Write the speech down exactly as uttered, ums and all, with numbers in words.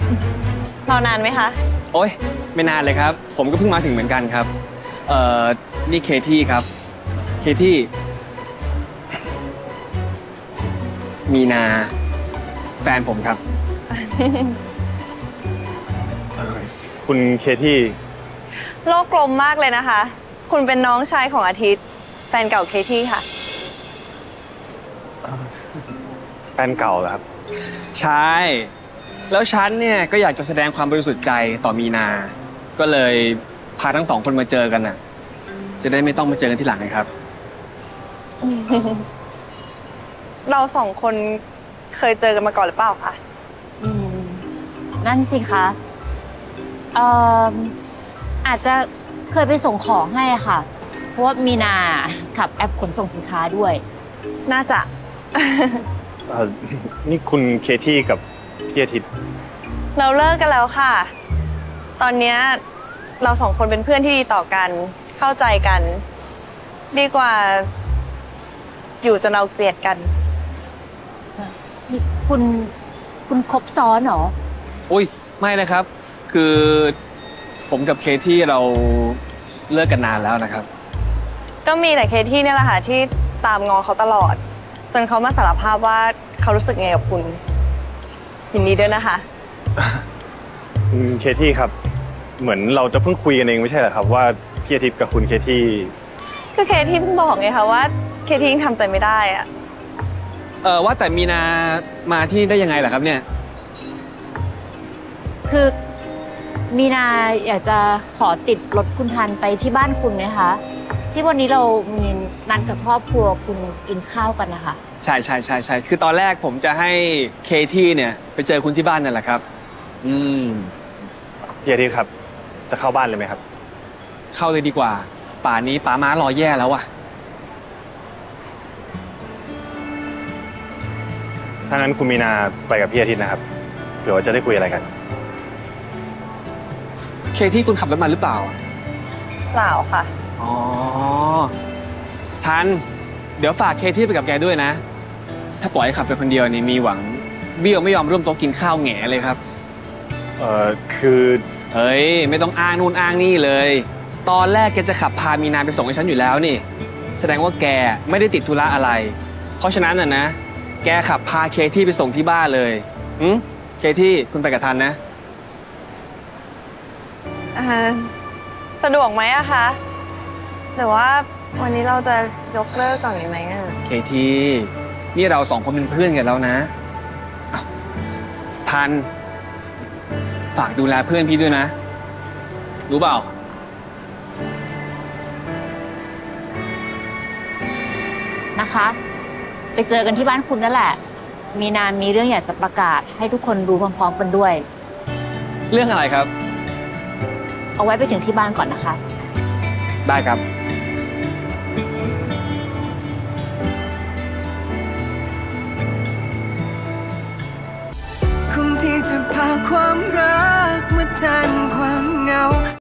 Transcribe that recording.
รอนานไหมคะโอ๊ยไม่นานเลยครับผมก็เพิ่งมาถึงเหมือนกันครับเอ่อนี่เคที่ครับเคที่มีนาแฟนผมครับคุณเคที่โลกกลมมากเลยนะคะคุณเป็นน้องชายของอาทิตย์แฟนเก่าเคที่ค่ะแฟนเก่าเหรอครับใช่แล้วฉันเนี่ยก็อยากจะแสดงความบริสุทธิ์ใจต่อมีนาก็เลยพาทั้งสองคนมาเจอกันน่ะจะได้ไม่ต้องมาเจอกันที่หลังนะครับเราสองคนเคยเจอกันมาก่อนหรือเปล่าคะอืมนั่นสิคะเอ่ออาจจะเคยไปส่งของให้ค่ะเพราะว่ามีนาขับแอปขนส่งสินค้าด้วยน่าจะนี่คุณเคที่กับพี่อาทิตย์เราเลิกกันแล้วค่ะตอนนี้เราสองคนเป็นเพื่อนที่ดีต่อกันเข้าใจกันดีกว่าอยู่จนเราเกลียดกันนี่คุณคุณคบซ้อนเหรออุ้ยไม่นะครับคือผมกับเคที่เราเลิกกันนานแล้วนะครับก็มีแต่เคที่เนี่ยแหละค่ะที่ตามงอเขาตลอดจนเขามาสารภาพว่าเขารู้สึกไงกับคุณยินดีด้วยนะคะเคที่ครับเหมือนเราจะเพิ่งคุยกันเองไม่ใช่เหรอครับว่าพี่อาทิตย์กับคุณเคที่ก็เคที่เพิ่งบอกไงคะว่าเคที่ยังทำใจไม่ได้อะเออว่าแต่มีนามาที่ได้ยังไงล่ะครับเนี่ยคือมีนาอยากจะขอติดรถคุณทันไปที่บ้านคุณนะคะที่วันนี้เรามีนัดกับครอบครัวคุณกินข้าวกันนะคะใช่ใช่ใช่ใช่คือตอนแรกผมจะให้เคที่เนี่ยไปเจอคุณที่บ้านนั่นแหละครับอืมพี่อาทิตย์ครับจะเข้าบ้านเลยไหมครับเข้าเลยดีกว่าป่านนี้ป้าม้ารอแย่แล้วอะถ้างั้นคุณมีนาไปกับพี่อาทิตย์นะครับเดี๋ยวจะได้คุยอะไรกันเคที่คุณขับรถมาหรือเปล่าเปล่าค่ะอ๋อทันเดี๋ยวฝากเคที่ไปกับแกด้วยนะถ้าปล่อยให้ขับไปคนเดียวนี่มีหวังเบี้ยวไม่ยอมร่วมโต๊ะกินข้าวแง่เลยครับเอ่อคือเฮ้ยไม่ต้องอ้างนู่นอ้างนี่เลยตอนแรกแกจะขับพามีนาไปส่งให้ฉันอยู่แล้วนี่แสดงว่าแกไม่ได้ติดธุระอะไรเพราะฉะนั้นน่ะนะแกขับพาเคที่ไปส่งที่บ้านเลยอืมเคที่คุณไปกับทันนะสะดวกไหมอะคะหรือว่าวันนี้เราจะยกเลิกก่อนดีไหมอะเคที่นี่เราสองคนเป็นเพื่อนกันแล้วนะทันฝากดูแลเพื่อนพี่ด้วยนะรู้เปล่านะคะไปเจอกันที่บ้านคุณนั่นแหละมีนามีเรื่องอยากจะประกาศให้ทุกคนรู้พร้อมๆกันด้วยเรื่องอะไรครับเอาไว้ไปถึงที่บ้านก่อนนะคะได้ครับคงที่จะพาความรักมาแทน